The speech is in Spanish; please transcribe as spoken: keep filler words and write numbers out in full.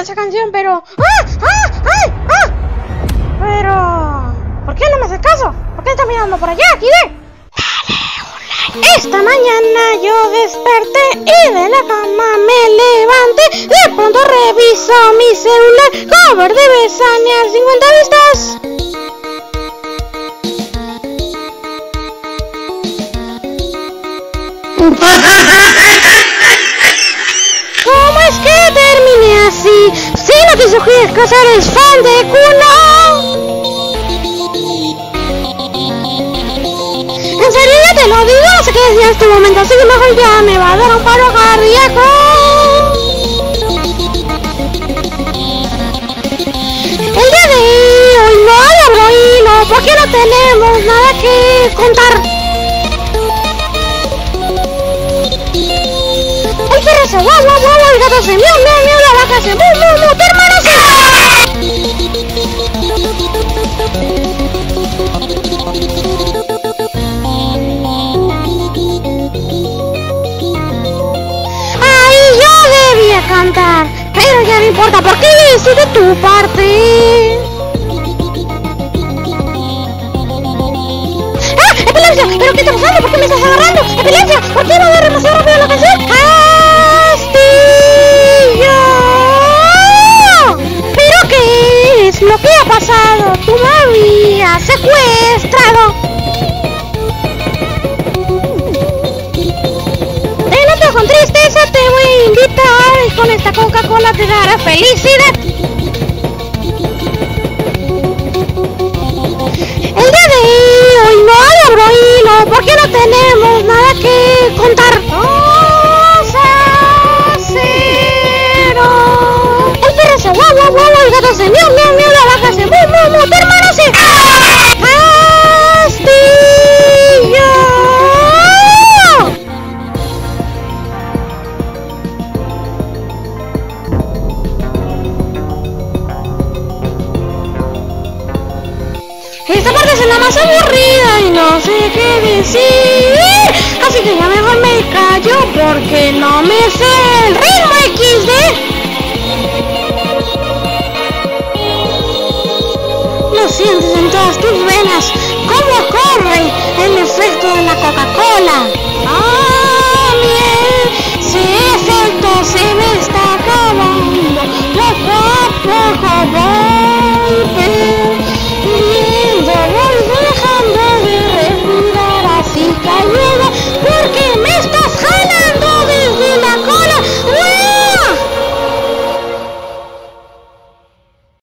esa canción, pero... ¡Ah! ¡Ah! ¡Ay! ¡Ah! Pero... ¿por qué no me haces caso? ¿Por qué estás mirando por allá, Kide? Esta mañana yo desperté y de la cama me levanté. De pronto reviso mi celular. Cover de Besania, cincuenta vistas. ¿Cómo es que terminé así? Si no te sugieres que eres fan de Kuno. En serio, ya te lo digo, sé que decía este momento, así que mejor ya me va a dar un paro cardíaco. El día de hoy no hay abro hilo, porque no tenemos nada que contar. El perro se guau, guau, guau, el gato se miau, miau, miau, la vaca se mu, mu, mu, tu hermano se... cantar, pero ya no importa porque hiciste tu parte. ¡Ah! ¡Epilepsia! ¿Pero qué está pasando? ¿Por qué me estás agarrando? ¡Epilepsia! ¿Por qué no va demasiado rápido la canción? ¡Castillo! ¿Pero qué es lo que ha pasado? Tú me habías secuestrado. Con tristeza te voy a invitar y con esta Coca-Cola te dará felicidad. El día de hoy no hay abro hilo porque no tenemos nada que contar. Dos a cero. El perro se guau, guau, guau, el gato se miau, miau, miau, la vaca se mu, mu, mu, tu hermano se... ¡Castillo! Esta parte es la más aburrida y no sé qué decir, así que ya mejor me callo porque no me sé el ritmo equis de.